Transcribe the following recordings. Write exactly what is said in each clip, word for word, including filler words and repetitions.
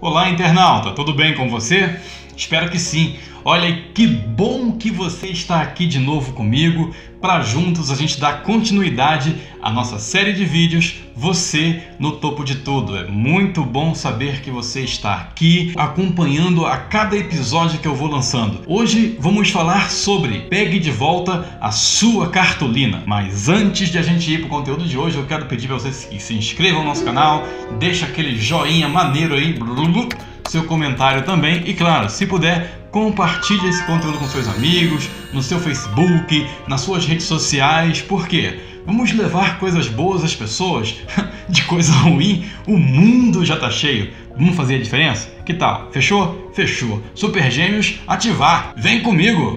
Olá, internauta, tudo bem com você? Espero que sim. Olha, que bom que você está aqui de novo comigo para juntos a gente dar continuidade à nossa série de vídeos Você no Topo de Tudo. É muito bom saber que você está aqui acompanhando a cada episódio que eu vou lançando. Hoje vamos falar sobre pegue de volta a sua cartolina. Mas antes de a gente ir para o conteúdo de hoje, eu quero pedir para vocês que se inscrevam no nosso canal, deixa aquele joinha maneiro aí, seu comentário também e, claro, se puder, compartilhe esse conteúdo com seus amigos, no seu Facebook, nas suas redes sociais. Por quê? Vamos levar coisas boas às pessoas. De coisa ruim, o mundo já tá cheio. Vamos fazer a diferença? Que tal? Fechou? Fechou. Super Gêmeos, ativar. Vem comigo!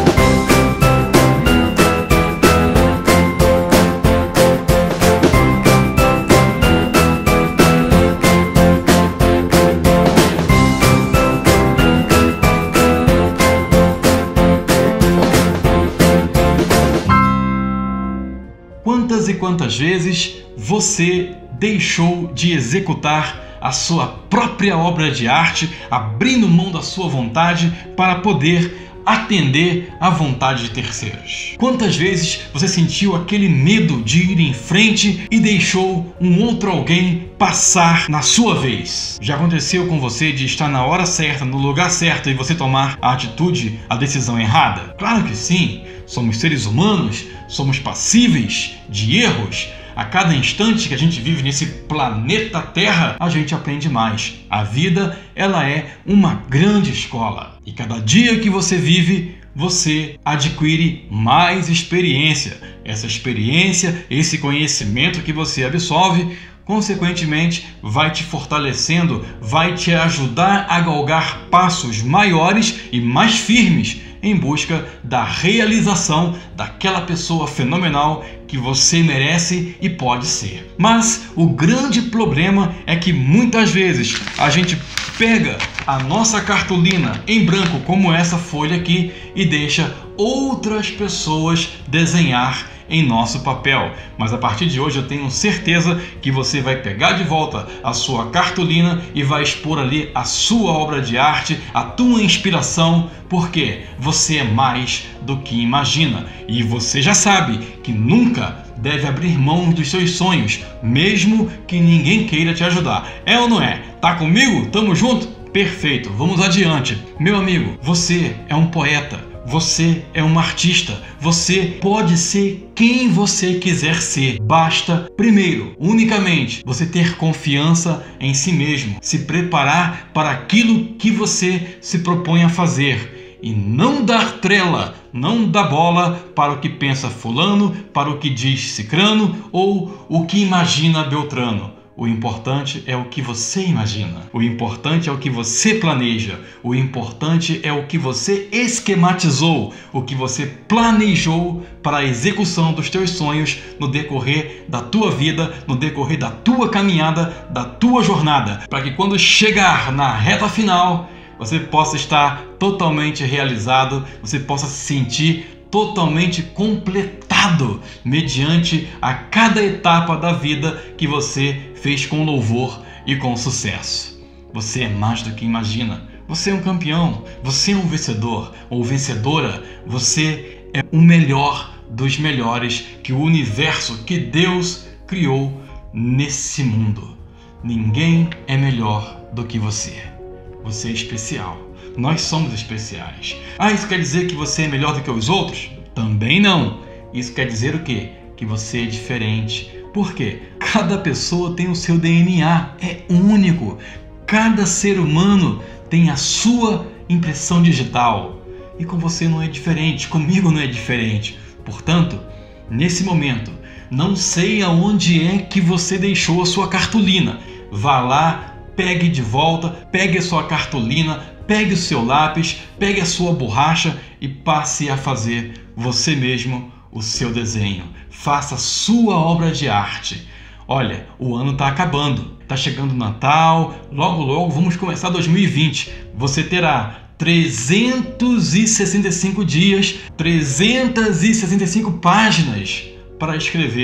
Quantas e quantas vezes você deixou de executar a sua própria obra de arte, abrindo mão da sua vontade para poder atender à vontade de terceiros? Quantas vezes você sentiu aquele medo de ir em frente e deixou um outro alguém passar na sua vez? Já aconteceu com você de estar na hora certa, no lugar certo e você tomar a atitude, a decisão errada? Claro que sim, somos seres humanos, somos passíveis de erros. A cada instante que a gente vive nesse planeta Terra, a gente aprende mais. A vida, ela é uma grande escola. E cada dia que você vive, você adquire mais experiência. Essa experiência, esse conhecimento que você absorve, consequentemente, vai te fortalecendo, vai te ajudar a galgar passos maiores e mais firmes em busca da realização daquela pessoa fenomenal que você merece e pode ser. Mas o grande problema é que muitas vezes a gente pega a nossa cartolina em branco, como essa folha aqui, e deixa outras pessoas desenhar em nosso papel. Mas a partir de hoje eu tenho certeza que você vai pegar de volta a sua cartolina e vai expor ali a sua obra de arte, a tua inspiração, porque você é mais do que imagina. E você já sabe que nunca deve abrir mão dos seus sonhos, mesmo que ninguém queira te ajudar. É ou não é? Tá comigo? Tamo junto? Perfeito, vamos adiante. Meu amigo, você é um poeta. Você é um artista, você pode ser quem você quiser ser. Basta, primeiro, unicamente, você ter confiança em si mesmo, se preparar para aquilo que você se propõe a fazer e não dar trela, não dar bola para o que pensa fulano, para o que diz cicrano ou o que imagina beltrano. O importante é o que você imagina. O importante é o que você planeja. O importante é o que você esquematizou, o que você planejou para a execução dos teus sonhos no decorrer da tua vida, no decorrer da tua caminhada, da tua jornada, para que quando chegar na reta final, você possa estar totalmente realizado, você possa se sentir totalmente completado mediante a cada etapa da vida que você fez com louvor e com sucesso. Você é mais do que imagina. Você é um campeão, você é um vencedor ou vencedora. Você é o melhor dos melhores que o universo, que Deus criou nesse mundo. Ninguém é melhor do que você. Você é especial. Nós somos especiais. Ah, isso quer dizer que você é melhor do que os outros? Também não. Isso quer dizer o quê? Que você é diferente. Por quê? Cada pessoa tem o seu D N A, é único. Cada ser humano tem a sua impressão digital. E com você não é diferente, comigo não é diferente. Portanto, nesse momento, não sei aonde é que você deixou a sua cartolina. Vá lá, pegue de volta, pegue a sua cartolina, pegue o seu lápis, pegue a sua borracha e passe a fazer você mesmo o seu desenho. Faça a sua obra de arte. Olha, o ano está acabando, está chegando o Natal, logo logo vamos começar dois mil e vinte. Você terá trezentos e sessenta e cinco dias, trezentas e sessenta e cinco páginas para escrever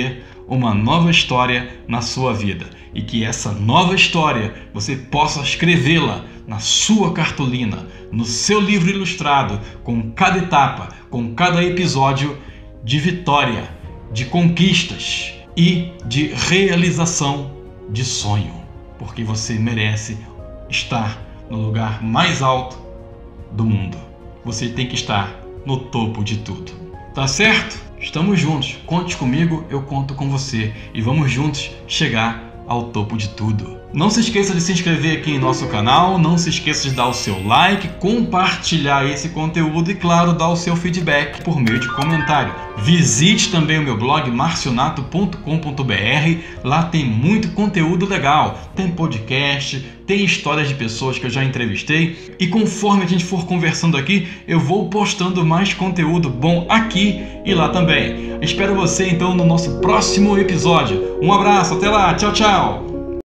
uma nova história na sua vida e que essa nova história você possa escrevê-la na sua cartolina, no seu livro ilustrado, com cada etapa, com cada episódio de vitória, de conquistas e de realização de sonho, porque você merece estar no lugar mais alto do mundo. Você tem que estar no topo de tudo. Tá certo? Estamos juntos. Conte comigo, eu conto com você e vamos juntos chegar ao topo de tudo. Não se esqueça de se inscrever aqui em nosso canal, não se esqueça de dar o seu like, compartilhar esse conteúdo e, claro, dar o seu feedback por meio de comentário. Visite também o meu blog marcionato ponto com ponto br, lá tem muito conteúdo legal, tem podcast, tem histórias de pessoas que eu já entrevistei e conforme a gente for conversando aqui, eu vou postando mais conteúdo bom aqui e lá também. Espero você então no nosso próximo episódio. Um abraço, até lá, tchau, tchau!